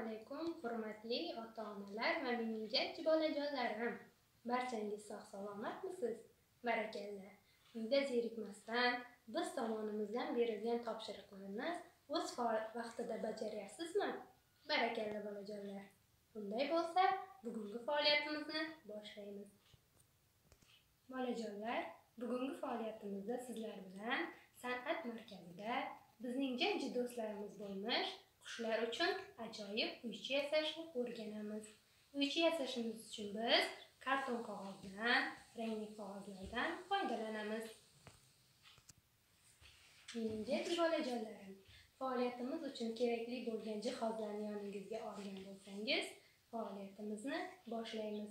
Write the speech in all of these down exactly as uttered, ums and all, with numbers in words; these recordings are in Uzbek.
alaykum, hurmatli ota-onalar va mening jajji bolajonlarim. Barchangiz sog' salomatmisiz? Barakalla. Uyda zerikmasdan biz tomonimizdan berilgan topshiriqlarni o'z vaqtida bajaryapsizmi? Barakalla bolajonlar. Bunday bo'lsa, bugungi faoliyatimizni boshlaymiz. Bolajonlar, bugungi faoliyatimizda sizlar bilan san'at markazida bizning jajji do'stlarimiz bo'lmish qushlar uchun ajoyib uycha yasashni o'rganamiz. Uycha yasashimiz uchun biz karton qog'ozdan, rangli qog'ozlardan foydalanamiz. Mening jajji bolajonlarim, faoliyatimiz uchun kerakli bo'lgan jihozlarni yoningizga olgan bo'lsangiz, faoliyatimizni boshlaymiz.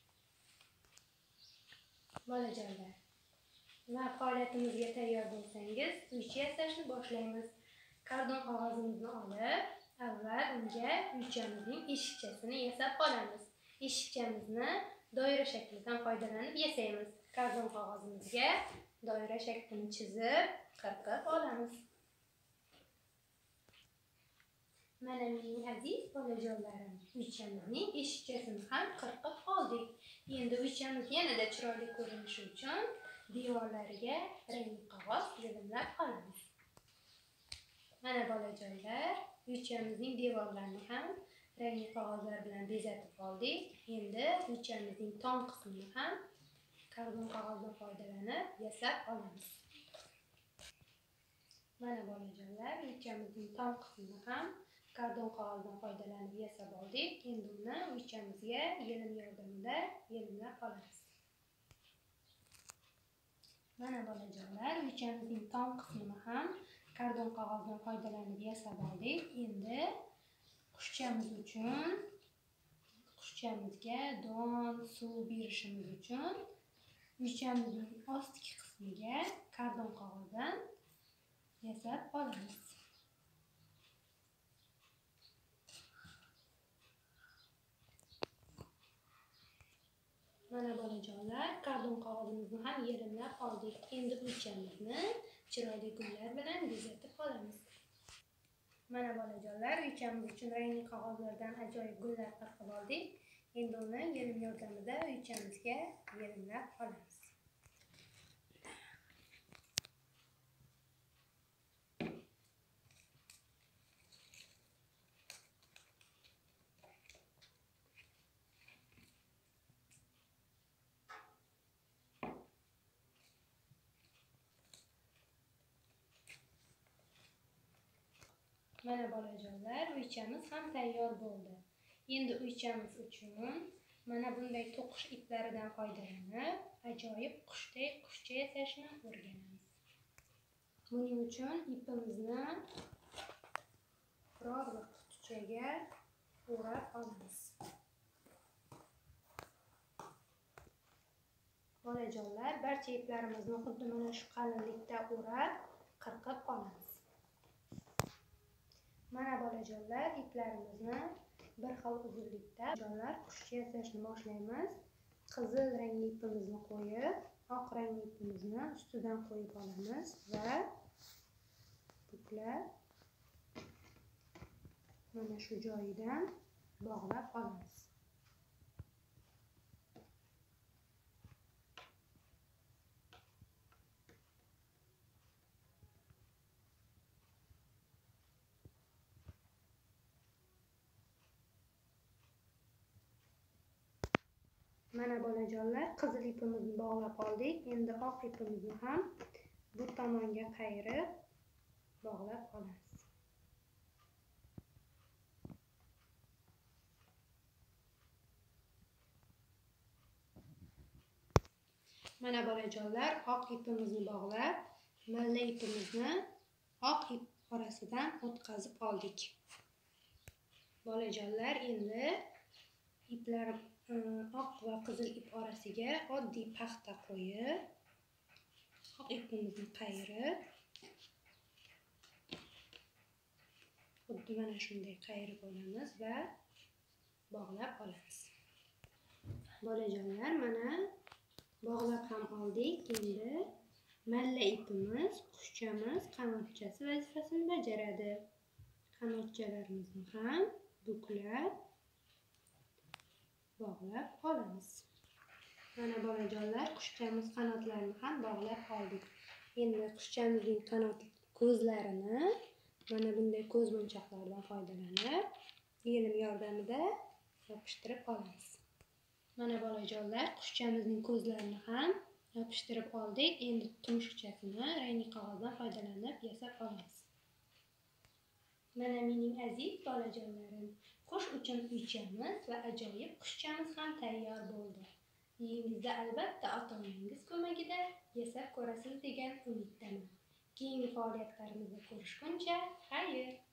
Bolajonlar, va faoliyatimizga tayyor bo'lsangiz, uycha yasashni boshlaymiz. Karton qog'ozimizni olib, avval unga uychamizning eshikchasini yasab olamiz. Eshikchamizni doira shaklidan foydalanib yasaymiz. Karton qog'ozimizga doira shaklini chizib, qirqib olamiz. Mana mening aziz bolajonlarim, uychamizning eshikchasini ham qirqib oldik. Endi uychamiz yanada chiroyli ko'rinishi uchun devorlariga rangli qog'oz yig'imlab olamiz. Mana bolajonlar, uychamizning devorlarini ham rangli qog'ozlar bilan bezatib oldik. Endi uychamizning tom qismini ham karton qog'ozdan foydalanib yasab olamiz. Mana bolajonlar, uychamizning tom qismini ham karton qog'ozdan foydalanib yasab oldik. Endi uni uychamizga yelim yordamida yelimlab olamiz. Mana bolajonlar, uychamizning tom qismini ham karton qog'ozdan foydalanib yasab oldik. Endi qushchamiz uchun, qushchamizga don, suv berishimiz uchun uychamizning ostki qismiga karton qog'ozdan yasab olamiz. Mana bolajonlar, karton qog'ozimizni ham yelimlab oldik. Endi uychamizni chiroyli gullar bilan bezatib olamiz. Mana bolajonlar, uychamiz uchun rangli qog'ozlardan ajoyib gullar qirqib oldik. Endi uni yelim yordamida uychamizga yelimlab olamiz. Mana bolajonlar, uychamiz ham tayyor bo'ldi. Endi uychamiz uchun mana bunday to'qish iplaridan foydalanib, ajoyib qushdek qushcha yasashni o'rganamiz. Buning uchun ipimizni biror bir qutichaga o'rab olamiz. Bolajonlar, barcha iplarimizni xuddi mana shu qalinlikda o'rab, qirqib olamiz. Mana bolajonlar, iplarimizni bir xil uzunlikda bolajonlar qushcha yasashni boshlaymiz. Qizil rangli ipimizni qo'yib, oq rangli ipimizni ustidan qo'yib olamiz va buklab mana shu joyidan bog'lab olamiz. Mana bolajonlar, qizil ipimizni bog'lab oldik. Endi oq ipimizni ham bu tomonga qayirib bog'lab olamiz. Mana bolajonlar, oq ipimizni bog'lab, malla ipimizni oq ip orasidan o'tkazib oldik. Bolajonlar, endi iplar oq va qizil ip orasiga oddiy paxta qo'yib, oq ipimizni qayirib, xuddi mana shunday qayirib olamiz va bog'lab olamiz. Bolajonlar, mana bog'lab ham oldik. Endi malla ipimiz, qushchamiz qanotchasi vazifasini bajaradi. Qanotchalarimizni ham buklab bog'lab olamiz. Mana bolajonlar, qushchamiz qanotlarini ham bog'lab oldik. Endi qushchamizning qanot ko'zlarini mana bunday ko'zmonchoqlardan foydalanib, yelim yordamida yopishtirib olamiz. Mana bolajonlar, qushchamizning ko'zlarini ham yopishtirib oldik. Endi tumshuqchasini rangli qog'ozdan foydalanib yasab olamiz. Mana mening aziz bolajonlarim, qush uchun uychamiz va ajoyib qushchamiz ham tayyor bo'ldi. Uyingizda albatta ota-onangiz ko'magida yasab ko'rasiz degan umiddaman. Keyingi faoliyatlarimizda ko'rishguncha, xayr!